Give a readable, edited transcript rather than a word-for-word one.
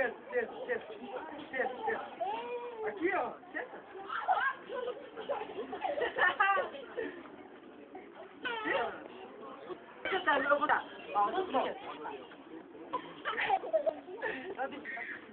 Desce. Aqui, ó. Senta. Senta, eu vou dar. Ó,